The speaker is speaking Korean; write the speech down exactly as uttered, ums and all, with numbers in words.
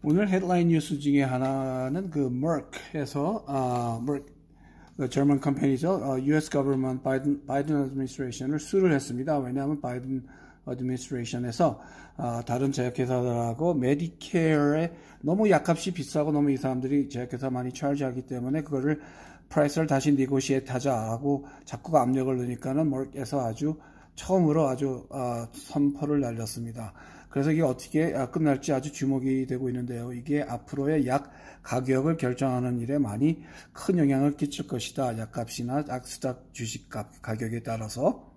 오늘 헤드라인 뉴스 중에 하나는 그 Merck에서 아, Merck, 그 German 컴퍼니죠. 어, 유에스 government 바이든 바이든 administration을 수를 했습니다. 왜냐하면 바이든 administration에서 아, 다른 제약회사들하고 메디케어에 너무 약값이 비싸고 너무 이 사람들이 제약회사 많이 차지하기 때문에 그거를 프라이스를 다시 니고시에이트 하자고 자꾸 압력을 넣으니까는 Merck에서 아주 처음으로 아주 어, 선포를 날렸습니다. 그래서 이게 어떻게 끝날지 아주 주목이 되고 있는데요. 이게 앞으로의 약 가격을 결정하는 일에 많이 큰 영향을 끼칠 것이다. 약값이나 약스닥 주식값 가격에 따라서.